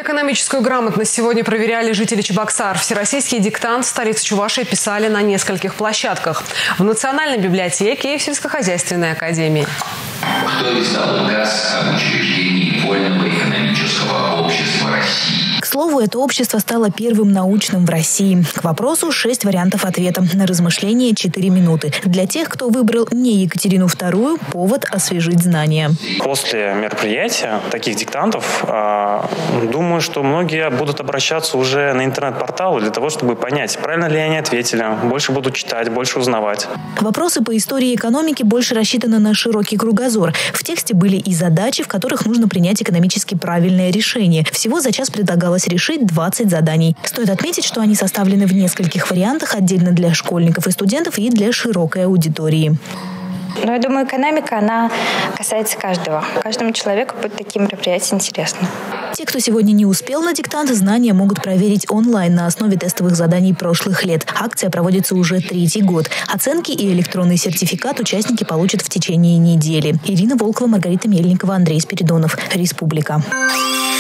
Экономическую грамотность сегодня проверяли жители Чебоксар. Всероссийский диктант в столице Чувашии писали на нескольких площадках. В Национальной библиотеке и в сельскохозяйственной академии. Кто издал указ об учреждении Вольного экономического общества России? К слову, это общество стало первым научным в России. К вопросу 6 вариантов ответа. На размышление 4 минуты. Для тех, кто выбрал не Екатерину II, повод освежить знания. После мероприятия таких диктантов, думаю, что многие будут обращаться уже на интернет-порталы для того, чтобы понять, правильно ли они ответили, больше будут читать, больше узнавать. Вопросы по истории и экономике больше рассчитаны на широкий кругозор. В тексте были и задачи, в которых нужно принять экономически правильное решение. Всего за час предлагалось решить 20 заданий. Стоит отметить, что они составлены в нескольких вариантах, отдельно для школьников и студентов и для широкой аудитории. Но я думаю, экономика, она касается каждого. Каждому человеку будет такие мероприятия интересны. Те, кто сегодня не успел на диктант, знания могут проверить онлайн на основе тестовых заданий прошлых лет. Акция проводится уже 3-й год. Оценки и электронный сертификат участники получат в течение недели. Ирина Волкова, Маргарита Мельникова, Андрей Спиридонов. Республика.